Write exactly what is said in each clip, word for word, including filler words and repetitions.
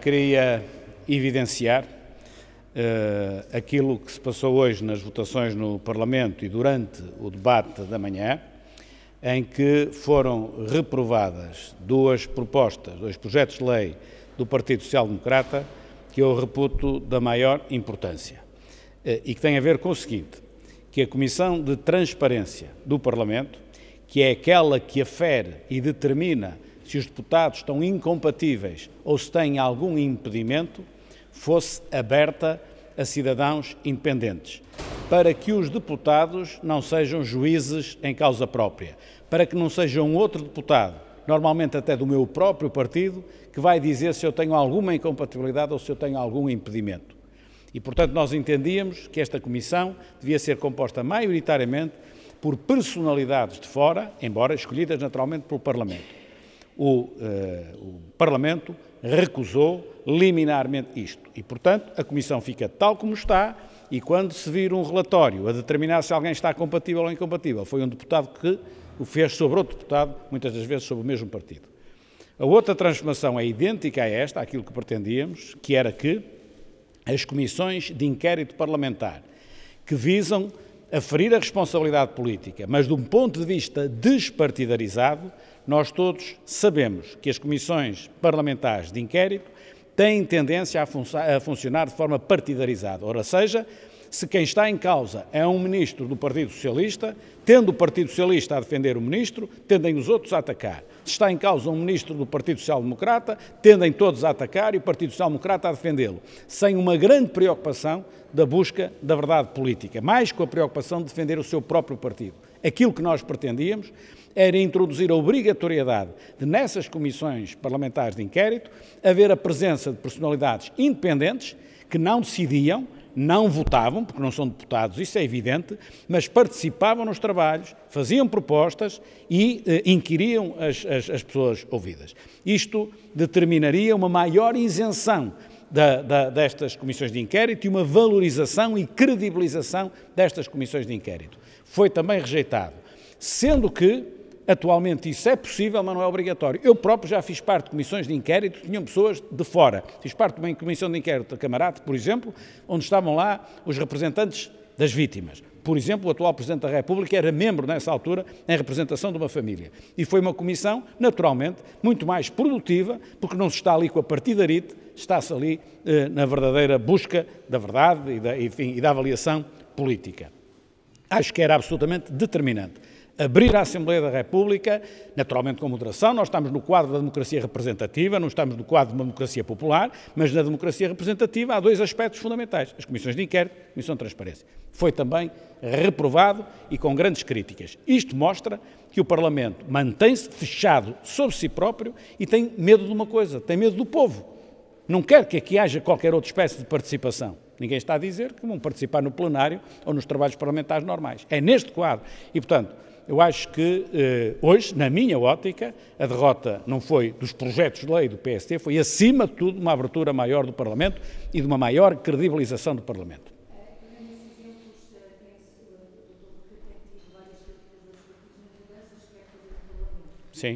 queria evidenciar uh, aquilo que se passou hoje nas votações no Parlamento e durante o debate da manhã, em que foram reprovadas duas propostas, dois projetos de lei do Partido Social Democrata que eu reputo da maior importância uh, e que têm a ver com o seguinte, que a Comissão de Transparência do Parlamento, que é aquela que afere e determina se os deputados estão incompatíveis ou se têm algum impedimento, fosse aberta a cidadãos independentes, para que os deputados não sejam juízes em causa própria, para que não seja um outro deputado, normalmente até do meu próprio partido, que vai dizer se eu tenho alguma incompatibilidade ou se eu tenho algum impedimento. E, portanto, nós entendíamos que esta comissão devia ser composta maioritariamente por personalidades de fora, embora escolhidas naturalmente pelo Parlamento. O, uh, o Parlamento recusou liminarmente isto e, portanto, a Comissão fica tal como está e quando se vir um relatório a determinar se alguém está compatível ou incompatível, foi um deputado que o fez sobre outro deputado, muitas das vezes sobre o mesmo partido. A outra transformação é idêntica a esta, àquilo que pretendíamos, que era que as comissões de inquérito parlamentar que visam aferir a responsabilidade política, mas de um ponto de vista despartidarizado, nós todos sabemos que as comissões parlamentares de inquérito têm tendência a, fun a funcionar de forma partidarizada. Ora seja, se quem está em causa é um ministro do Partido Socialista, tendo o Partido Socialista a defender o ministro, tendem os outros a atacar. Se está em causa um ministro do Partido Social Democrata, tendem todos a atacar e o Partido Social Democrata a defendê-lo, sem uma grande preocupação da busca da verdade política, mais com a preocupação de defender o seu próprio partido. Aquilo que nós pretendíamos era introduzir a obrigatoriedade de, nessas comissões parlamentares de inquérito, haver a presença de personalidades independentes que não decidiam, não votavam, porque não são deputados, isso é evidente, mas participavam nos trabalhos, faziam propostas e eh, inquiriam as, as, as pessoas ouvidas. Isto determinaria uma maior isenção da, da, destas comissões de inquérito e uma valorização e credibilização destas comissões de inquérito. Foi também rejeitado, sendo que atualmente isso é possível, mas não é obrigatório. Eu próprio já fiz parte de comissões de inquérito, tinham pessoas de fora. Fiz parte de uma comissão de inquérito da Camarate, por exemplo, onde estavam lá os representantes das vítimas. Por exemplo, o atual Presidente da República era membro, nessa altura, em representação de uma família. E foi uma comissão, naturalmente, muito mais produtiva, porque não se está ali com a partidarite, está-se ali eh, na verdadeira busca da verdade e da, enfim, e da avaliação política. Acho que era absolutamente determinante abrir a Assembleia da República, naturalmente com moderação. Nós estamos no quadro da democracia representativa, não estamos no quadro de uma democracia popular, mas na democracia representativa há dois aspectos fundamentais, as comissões de inquérito e a comissão de transparência. Foi também reprovado e com grandes críticas. Isto mostra que o Parlamento mantém-se fechado sobre si próprio e tem medo de uma coisa, tem medo do povo. Não quer que aqui haja qualquer outra espécie de participação. Ninguém está a dizer que vão participar no plenário ou nos trabalhos parlamentares normais. É neste quadro. E, portanto, eu acho que eh, hoje, na minha ótica, a derrota não foi dos projetos de lei do P S T, foi, acima de tudo, uma abertura maior do Parlamento e de uma maior credibilização do Parlamento. Sim.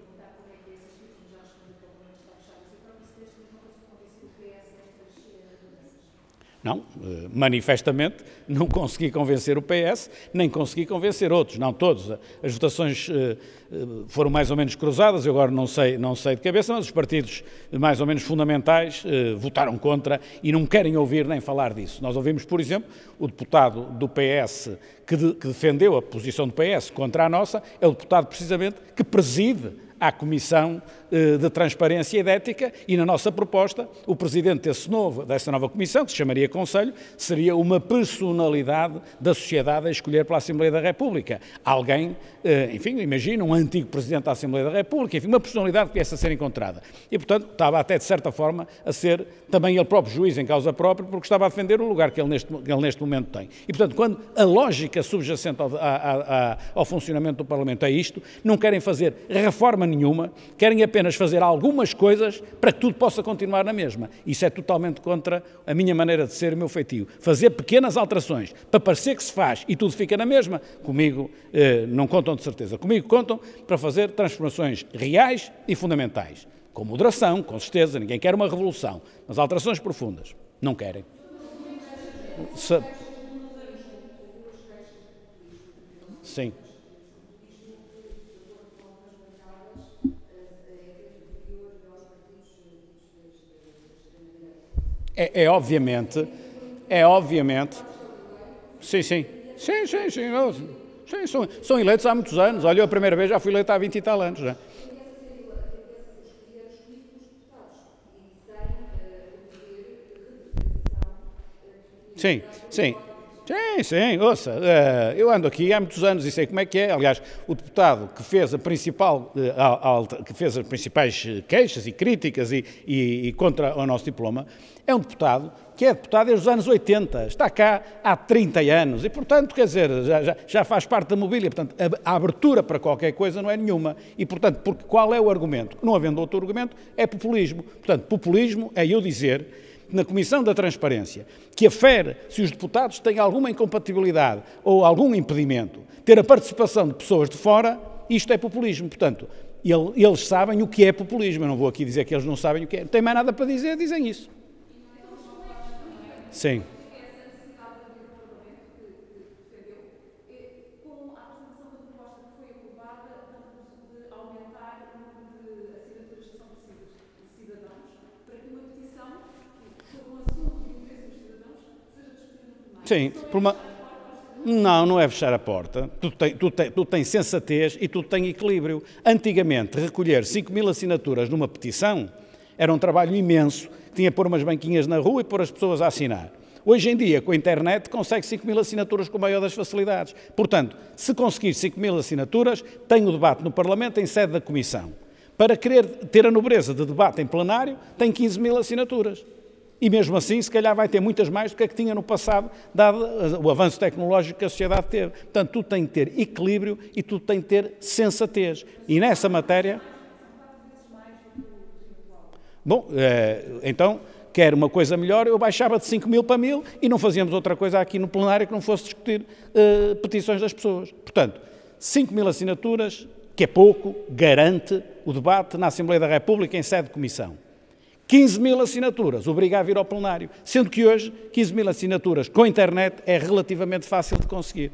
Não, manifestamente não consegui convencer o P S, nem consegui convencer outros, não todos. As votações foram mais ou menos cruzadas, eu agora não sei, não sei de cabeça, mas os partidos mais ou menos fundamentais votaram contra e não querem ouvir nem falar disso. Nós ouvimos, por exemplo, o deputado do P S que, de, que defendeu a posição do P S contra a nossa, é o deputado precisamente que preside à Comissão de Transparência e de Ética e, na nossa proposta, o presidente desse novo, dessa nova comissão, que se chamaria Conselho, seria uma personalidade da sociedade a escolher pela Assembleia da República. Alguém, enfim, imagina, um antigo presidente da Assembleia da República, enfim, uma personalidade que viesse a ser encontrada. E, portanto, estava até, de certa forma, a ser também ele próprio juiz em causa própria, porque estava a defender o lugar que ele neste, que ele neste momento tem. E, portanto, quando a lógica subjacente ao, a, a, a, ao funcionamento do Parlamento é isto, não querem fazer reforma nenhuma, querem apenas fazer algumas coisas para que tudo possa continuar na mesma. Isso é totalmente contra a minha maneira de ser e o meu feitio. Fazer pequenas alterações para parecer que se faz e tudo fica na mesma, comigo eh, não contam de certeza. Comigo contam para fazer transformações reais e fundamentais. Com moderação, com certeza, ninguém quer uma revolução, mas alterações profundas, não querem. Se... Sim. É, é obviamente, é obviamente, sim, sim, sim, sim, sim, eu, sim são, são eleitos há muitos anos. Olha, eu a primeira vez já fui eleito há vinte e tal anos, já. Sim, sim. Sim, sim, ouça, eu ando aqui há muitos anos e sei como é que é. Aliás, o deputado que fez a principal, que fez as principais queixas e críticas e, e, e contra o nosso diploma, é um deputado que é deputado desde os anos oitenta, está cá há trinta anos e, portanto, quer dizer, já, já, já faz parte da mobília, portanto, a, a abertura para qualquer coisa não é nenhuma. E, portanto, porque, qual é o argumento? Não havendo outro argumento, é populismo. Portanto, populismo é eu dizer na Comissão da Transparência, que afere se os deputados têm alguma incompatibilidade ou algum impedimento, ter a participação de pessoas de fora, isto é populismo. Portanto, ele, eles sabem o que é populismo. Eu não vou aqui dizer que eles não sabem o que é. Não tem mais nada para dizer, dizem isso. Sim. Sim, por uma... Não, não é fechar a porta. Tudo tem, tudo, tem, tudo tem sensatez e tudo tem equilíbrio. Antigamente, recolher cinco mil assinaturas numa petição era um trabalho imenso. Tinha que pôr umas banquinhas na rua e pôr as pessoas a assinar. Hoje em dia, com a internet, consegue cinco mil assinaturas com a maior das facilidades. Portanto, se conseguir cinco mil assinaturas, tem o debate no Parlamento em sede da Comissão. Para querer ter a nobreza de debate em plenário, tem quinze mil assinaturas. E mesmo assim, se calhar vai ter muitas mais do que a que tinha no passado, dado o avanço tecnológico que a sociedade teve. Portanto, tudo tem que ter equilíbrio e tudo tem que ter sensatez. E nessa matéria... Bom, então, quer uma coisa melhor, eu baixava de cinco mil para mil e não fazíamos outra coisa aqui no plenário que não fosse discutir uh, petições das pessoas. Portanto, cinco mil assinaturas, que é pouco, garante o debate na Assembleia da República em sede de comissão. quinze mil assinaturas, obriga a vir ao plenário, sendo que hoje quinze mil assinaturas com a internet é relativamente fácil de conseguir.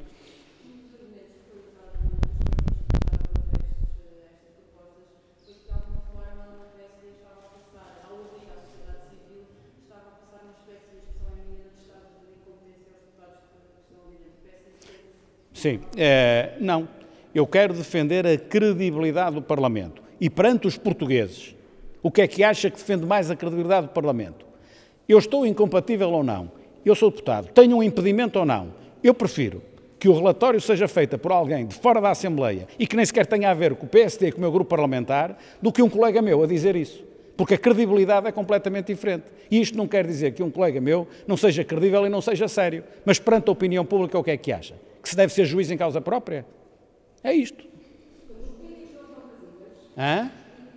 Sim, é, não. Eu quero defender a credibilidade do Parlamento e perante os portugueses. O que é que acha que defende mais a credibilidade do Parlamento? Eu estou incompatível ou não? Eu sou deputado. Tenho um impedimento ou não? Eu prefiro que o relatório seja feito por alguém de fora da Assembleia e que nem sequer tenha a ver com o P S D e com o meu grupo parlamentar, do que um colega meu a dizer isso. Porque a credibilidade é completamente diferente. E isto não quer dizer que um colega meu não seja credível e não seja sério. Mas perante a opinião pública, o que é que acha? Que se deve ser juiz em causa própria? É isto. Hã?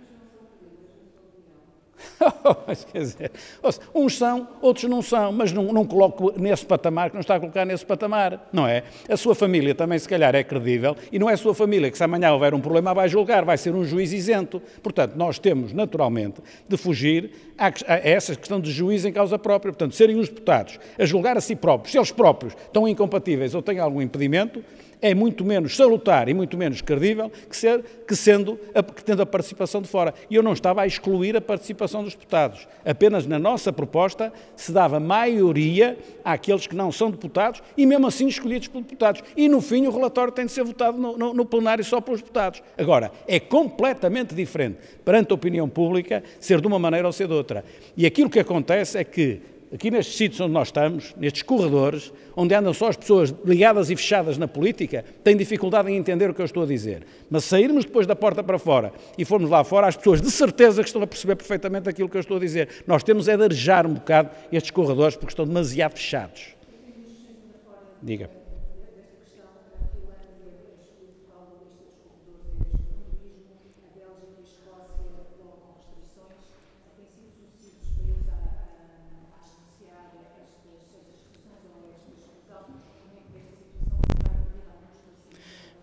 Quer dizer, uns são, outros não são, mas não, não coloco nesse patamar que não está a colocar nesse patamar, não é? A sua família também, se calhar, é credível e não é a sua família que, se amanhã houver um problema, vai julgar, vai ser um juiz isento. Portanto, nós temos, naturalmente, de fugir a, a essa questão de juiz em causa própria. Portanto, serem os deputados a julgar a si próprios, se eles próprios estão incompatíveis ou têm algum impedimento, é muito menos salutar e muito menos credível que, ser, que, sendo, que tendo a participação de fora. E eu não estava a excluir a participação dos deputados. Apenas na nossa proposta se dava maioria àqueles que não são deputados e mesmo assim escolhidos pelos deputados. E no fim o relatório tem de ser votado no, no, no plenário só pelos deputados. Agora, é completamente diferente perante a opinião pública ser de uma maneira ou ser de outra. E aquilo que acontece é que aqui nestes sítios onde nós estamos, nestes corredores, onde andam só as pessoas ligadas e fechadas na política, têm dificuldade em entender o que eu estou a dizer. Mas se sairmos depois da porta para fora e formos lá fora, as pessoas de certeza que estão a perceber perfeitamente aquilo que eu estou a dizer. Nós temos é de arejar um bocado estes corredores porque estão demasiado fechados. Diga.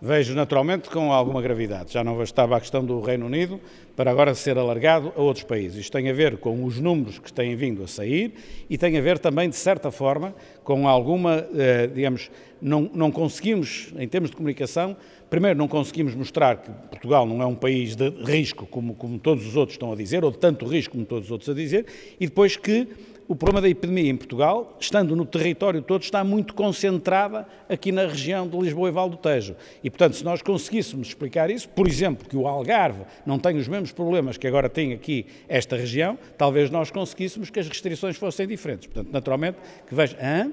vejo naturalmente com alguma gravidade. Já não bastava a questão do Reino Unido para agora ser alargado a outros países. Isto tem a ver com os números que têm vindo a sair e tem a ver também, de certa forma, com alguma, eh, digamos, não, não conseguimos, em termos de comunicação, primeiro não conseguimos mostrar que Portugal não é um país de risco, como, como todos os outros estão a dizer, ou de tanto risco como todos os outros a dizer, e depois que o problema da epidemia em Portugal, estando no território todo, está muito concentrada aqui na região de Lisboa e Val do Tejo. E, portanto, se nós conseguíssemos explicar isso, por exemplo, que o Algarve não tem os mesmos problemas que agora tem aqui esta região, talvez nós conseguíssemos que as restrições fossem diferentes. Portanto, naturalmente, que veja... Hã?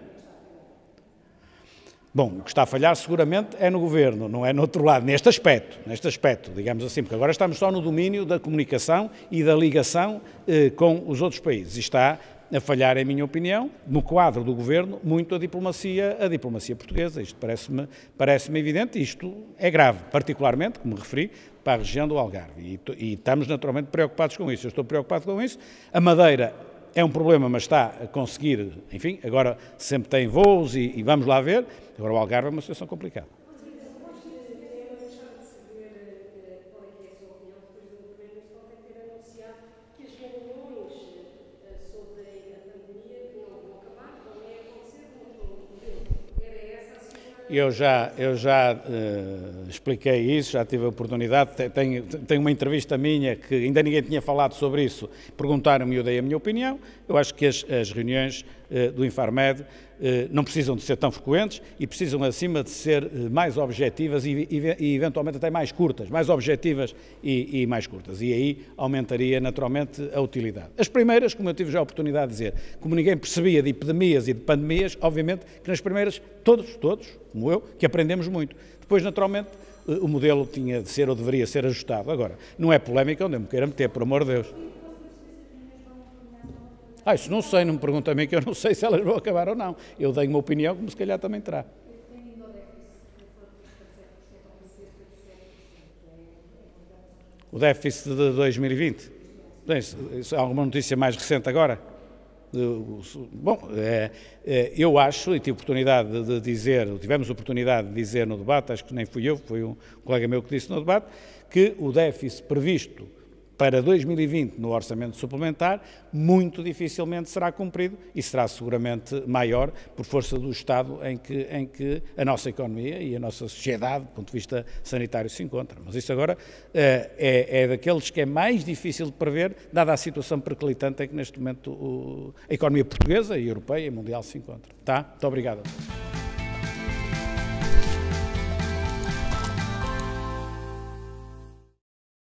Bom, o que está a falhar seguramente é no Governo, não é no outro lado, neste aspecto, neste aspecto, digamos assim, porque agora estamos só no domínio da comunicação e da ligação eh, com os outros países. E está a falhar, em minha opinião, no quadro do Governo, muito a diplomacia, a diplomacia portuguesa. Isto parece-me parece-me evidente e isto é grave, particularmente, como me referi, para a região do Algarve. E, e estamos naturalmente preocupados com isso. Eu estou preocupado com isso. A Madeira é um problema, mas está a conseguir, enfim, agora sempre tem voos e, e vamos lá ver. Agora o Algarve é uma situação complicada. Eu já, eu já uh, expliquei isso, já tive a oportunidade, tenho, tenho uma entrevista minha que ainda ninguém tinha falado sobre isso, perguntaram-me e eu dei a minha opinião. Eu acho que as, as reuniões uh, do Infarmed uh, não precisam de ser tão frequentes e precisam, acima de ser uh, mais objetivas e, e, e eventualmente até mais curtas, mais objetivas e, e mais curtas. E aí aumentaria naturalmente a utilidade. As primeiras, como eu tive já a oportunidade de dizer, como ninguém percebia de epidemias e de pandemias, obviamente que nas primeiras, todos, todos, como eu, que aprendemos muito. Depois, naturalmente, o modelo tinha de ser ou deveria ser ajustado. Agora, não é polémica onde eu me queira meter, por amor de Deus. Ah, isso não sei, não me pergunta a mim, que eu não sei se elas vão acabar ou não. Eu tenho uma opinião, como se calhar também terá. O déficit de dois mil e vinte? Isso é alguma notícia mais recente agora? Bom, é, é, eu acho, e tive oportunidade de dizer, tivemos oportunidade de dizer no debate, acho que nem fui eu, foi um colega meu que disse no debate, que o déficit previsto para dois mil e vinte no orçamento suplementar muito dificilmente será cumprido e será seguramente maior por força do estado em que, em que a nossa economia e a nossa sociedade, do ponto de vista sanitário, se encontra. Mas isso agora é, é, é daqueles que é mais difícil de prever, dada a situação periclitante em que neste momento o, a economia portuguesa e europeia e mundial se encontra. Tá? Muito obrigado.